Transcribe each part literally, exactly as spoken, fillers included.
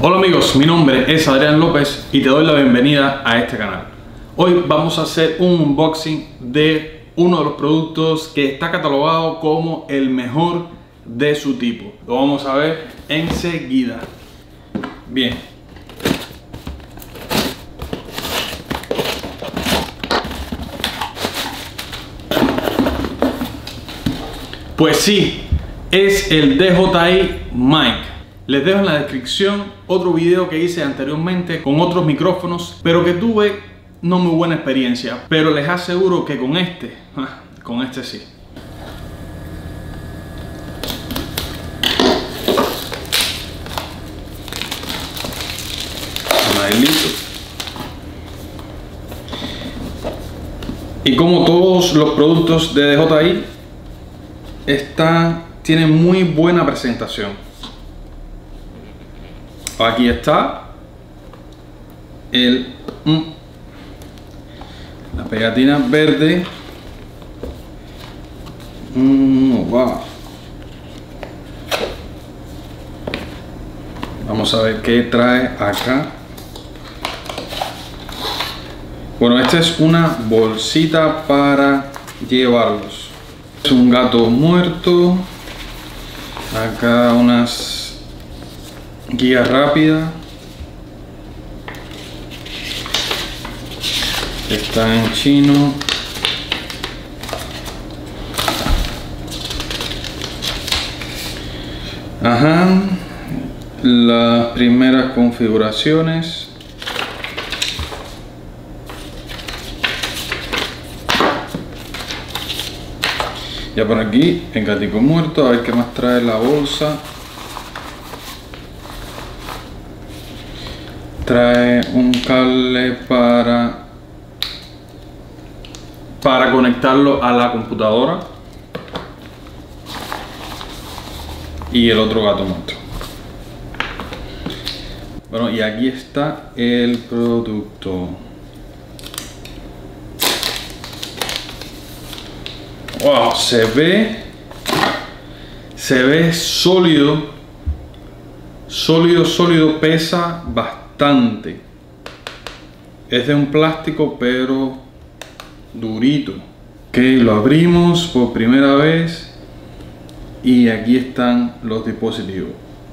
Hola amigos, mi nombre es Adrián López y te doy la bienvenida a este canal. Hoy vamos a hacer un unboxing de uno de los productos que está catalogado como el mejor de su tipo. Lo vamos a ver enseguida. Bien. Pues sí, es el D J I Mic. Les dejo en la descripción otro video que hice anteriormente con otros micrófonos, pero que tuve no muy buena experiencia. Pero les aseguro que con este, con este sí. Ahí listo. Y como todos los productos de D J I, esta tiene muy buena presentación. Aquí está el mm, la pegatina verde. Mm, wow. Vamos a ver qué trae acá. Bueno, esta es una bolsita para llevarlos. Es un gato muerto. Acá unas guía rápida. Está en chino. Ajá. Las primeras configuraciones. Ya por aquí, el gatico muerto. A ver qué más trae la bolsa. Trae un cable para para conectarlo a la computadora y el otro gato muerto. Bueno, y aquí está el producto. Wow, se ve se ve sólido, sólido, sólido, pesa bastante. Es de un plástico pero durito. Ok, lo abrimos por primera vez y aquí están los dispositivos.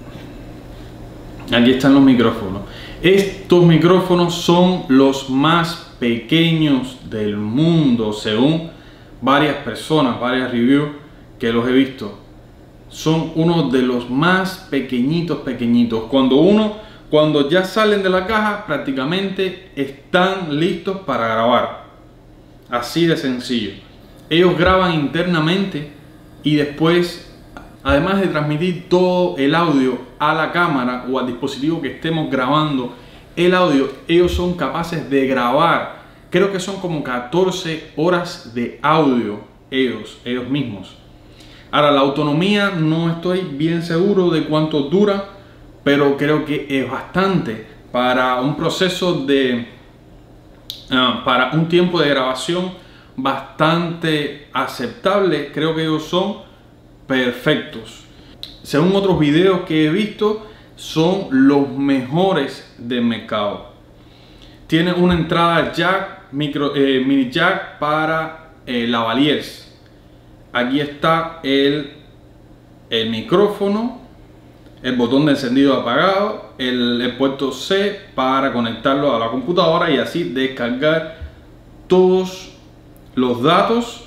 Aquí están los micrófonos. Estos micrófonos son los más pequeños del mundo según varias personas, varias reviews que los he visto. Son uno de los más pequeñitos, pequeñitos. Cuando uno Cuando ya salen de la caja, prácticamente están listos para grabar. Así de sencillo. Ellos graban internamente y después, además de transmitir todo el audio a la cámara o al dispositivo que estemos grabando el audio, ellos son capaces de grabar. Creo que son como catorce horas de audio ellos, ellos mismos. Ahora, la autonomía no estoy bien seguro de cuánto dura, pero creo que es bastante para un proceso de uh, para un tiempo de grabación bastante aceptable. Creo que ellos son perfectos. Según otros videos que he visto, son los mejores del mercado. Tiene una entrada jack, micro, eh, mini jack para eh, lavaliers. Aquí está el, el micrófono, el botón de encendido apagado, el, el puerto C para conectarlo a la computadora y así descargar todos los datos.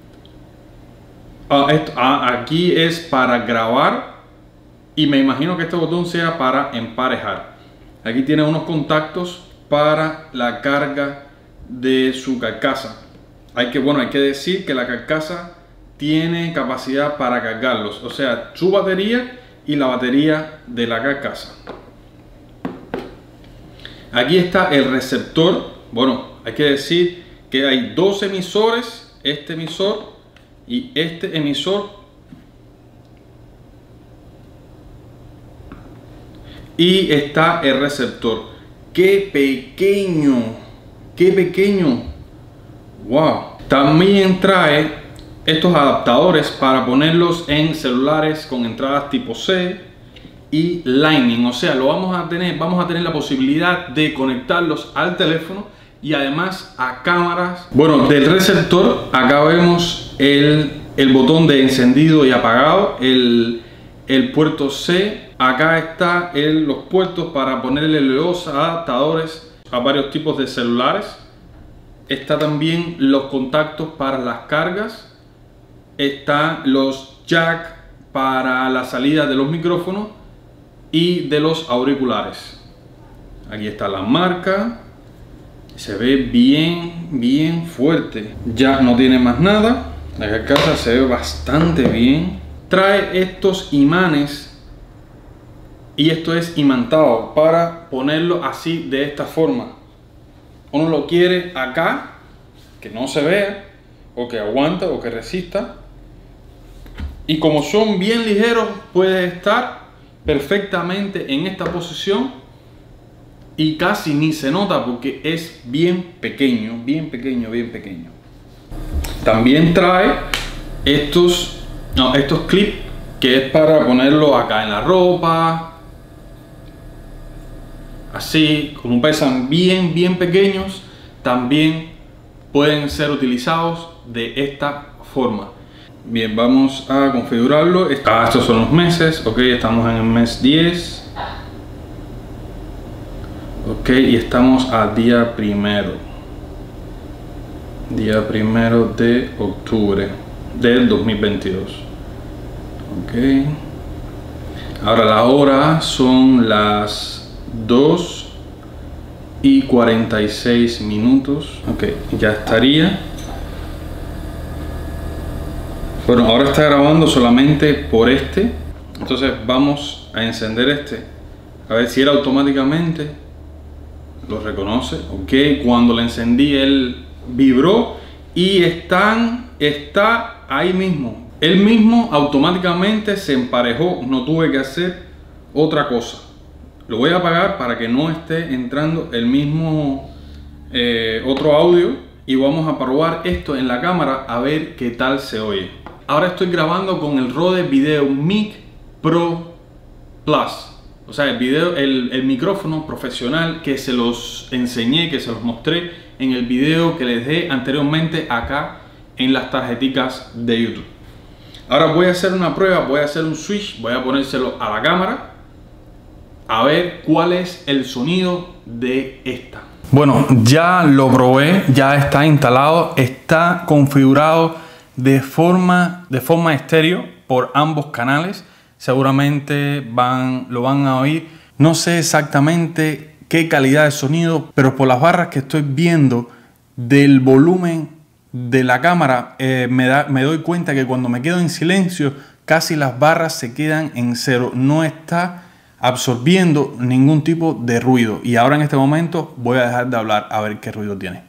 Ah, esto, ah, aquí es para grabar y me imagino que este botón sea para emparejar. Aquí tiene unos contactos para la carga de su carcasa. Hay que, bueno, hay que decir que la carcasa tiene capacidad para cargarlos, o sea, su batería y la batería de la carcasa. Aquí está el receptor. Bueno, hay que decir que hay dos emisores, este emisor y este emisor, y está el receptor. ¡Qué pequeño! ¡Qué pequeño! ¡Wow! También trae estos adaptadores para ponerlos en celulares con entradas tipo C y Lightning, o sea, lo vamos a tener, vamos a tener la posibilidad de conectarlos al teléfono y además a cámaras. Bueno, del receptor acá vemos el, el botón de encendido y apagado, el, el puerto C, acá está el, los puertos para ponerle los adaptadores a varios tipos de celulares. Está también los contactos para las cargas, están los jack para la salida de los micrófonos y de los auriculares. Aquí está la marca, se ve bien bien fuerte. Ya no tiene más nada, la carcasa se ve bastante bien. Trae estos imanes y esto es imantado para ponerlo así, de esta forma. Uno lo quiere acá, que no se vea, o que aguanta, o que resista. Y como son bien ligeros, puede estar perfectamente en esta posición y casi ni se nota porque es bien pequeño, bien pequeño, bien pequeño. También trae estos, no, estos clips que es para ponerlo acá en la ropa. Así, como pesan bien, bien pequeños, también pueden ser utilizados de esta forma. Bien, vamos a configurarlo. Ah, estos son los meses. Ok, estamos en el mes diez. Ok, y estamos a día primero. Día primero de octubre del dos mil veintidós. Ok. Ahora la hora son las dos y cuarenta y seis minutos. Ok, ya estaría. Bueno, ahora está grabando solamente por este. Entonces vamos a encender este. A ver si él automáticamente lo reconoce. Ok, cuando le encendí él vibró y están, está ahí mismo. Él mismo automáticamente se emparejó. No tuve que hacer otra cosa. Lo voy a apagar para que no esté entrando el mismo eh, otro audio y vamos a probar esto en la cámara a ver qué tal se oye. Ahora estoy grabando con el Rode VideoMic Pro Plus, o sea el, video, el, el micrófono profesional que se los enseñé, que se los mostré en el video que les dejé anteriormente acá en las tarjeticas de YouTube. Ahora voy a hacer una prueba, voy a hacer un switch, voy a ponérselo a la cámara a ver cuál es el sonido de esta. Bueno, ya lo probé, ya está instalado, está configurado de forma, de forma estéreo por ambos canales. Seguramente van, lo van a oír. No sé exactamente qué calidad de sonido, pero por las barras que estoy viendo del volumen de la cámara, eh, me, da, me doy cuenta que cuando me quedo en silencio, casi las barras se quedan en cero. No está absorbiendo ningún tipo de ruido. Y ahora en este momento voy a dejar de hablar a ver qué ruido tiene.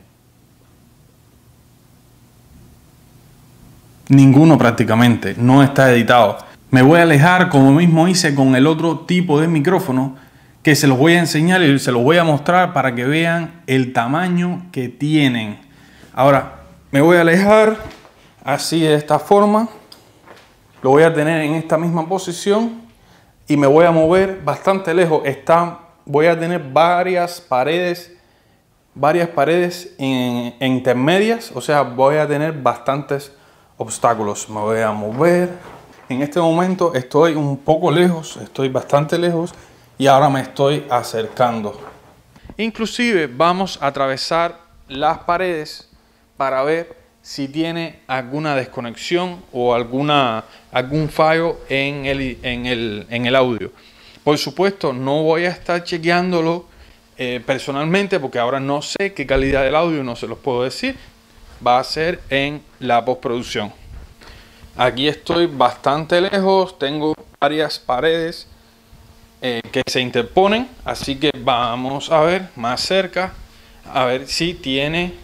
Ninguno prácticamente, no está editado. Me voy a alejar como mismo hice con el otro tipo de micrófono que se los voy a enseñar y se los voy a mostrar para que vean el tamaño que tienen. Ahora me voy a alejar así, de esta forma. Lo voy a tener en esta misma posición y me voy a mover bastante lejos. Está, voy a tener varias paredes, varias paredes en, en intermedias, o sea, voy a tener bastantes obstáculos. Me voy a mover. En este momento estoy un poco lejos, estoy bastante lejos y ahora me estoy acercando. Inclusive vamos a atravesar las paredes para ver si tiene alguna desconexión o alguna, algún fallo en el, en, el, en el audio. Por supuesto, no voy a estar chequeándolo eh, personalmente porque ahora no sé qué calidad del audio, no se los puedo decir. Va a ser en la postproducción. Aquí estoy bastante lejos, tengo varias paredes eh, que se interponen, así que vamos a ver más cerca, a ver si tiene...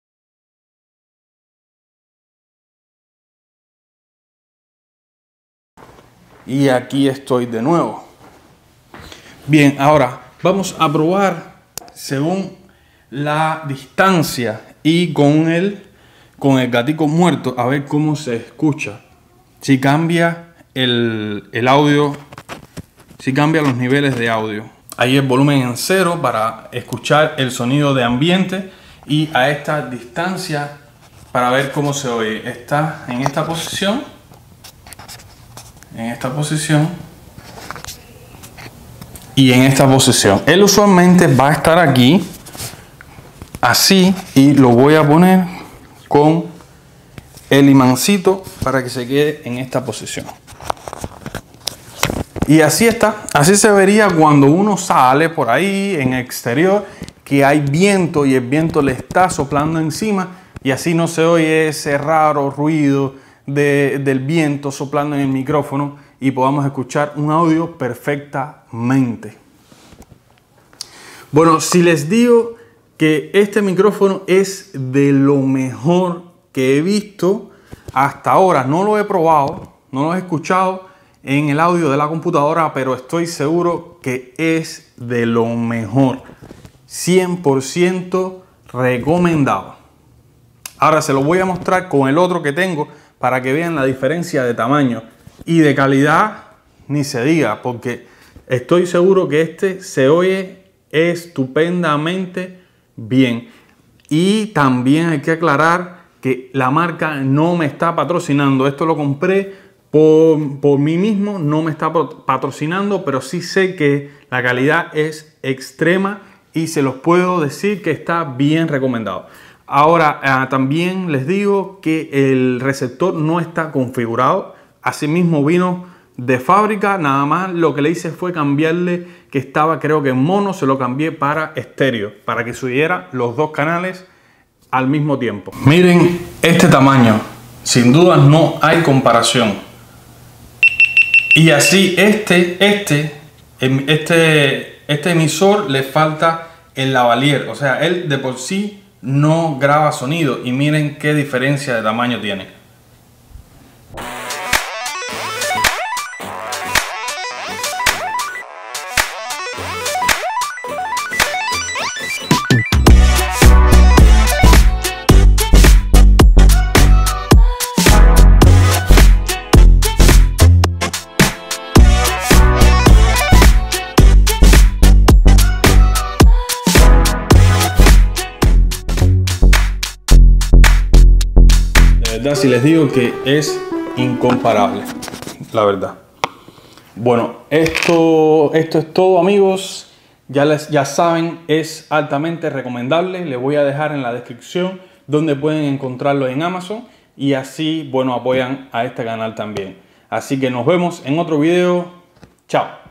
Y aquí estoy de nuevo. Bien, ahora vamos a probar según la distancia y con el, con el gatico muerto a ver cómo se escucha. Si cambia el, el audio, sí cambia los niveles de audio. Ahí el volumen en cero para escuchar el sonido de ambiente, y a esta distancia para ver cómo se oye. Está en esta posición, en esta posición y en esta posición. Él usualmente va a estar aquí así, y lo voy a poner con el imancito para que se quede en esta posición. Y así está, así se vería cuando uno sale por ahí en exterior, que hay viento y el viento le está soplando encima, y así no se oye ese raro ruido de, del viento soplando en el micrófono, y podamos escuchar un audio perfectamente. Bueno, si les digo que este micrófono es de lo mejor que he visto hasta ahora, no lo he probado, no lo he escuchado en el audio de la computadora, pero estoy seguro que es de lo mejor, cien por ciento recomendado. Ahora se lo voy a mostrar con el otro que tengo para que vean la diferencia de tamaño y de calidad, ni se diga, porque estoy seguro que este se oye estupendamente bien. Y también hay que aclarar que la marca no me está patrocinando, esto lo compré Por, por mí mismo, no me está patrocinando, pero sí sé que la calidad es extrema y se los puedo decir que está bien recomendado. Ahora, eh, también les digo que el receptor no está configurado, asimismo vino de fábrica, nada más lo que le hice fue cambiarle, que estaba creo que en mono, se lo cambié para estéreo, para que subiera los dos canales al mismo tiempo. Miren este tamaño, sin duda no hay comparación. Y así este, este, este, este emisor le falta el lavalier, o sea, él de por sí no graba sonido, y miren qué diferencia de tamaño tiene. Si les digo que es incomparable, la verdad. Bueno, esto, esto es todo, amigos. Ya, les, ya saben, es altamente recomendable. Les voy a dejar en la descripción donde pueden encontrarlo en Amazon, y así, bueno, apoyan a este canal también. Así que nos vemos en otro video. Chao.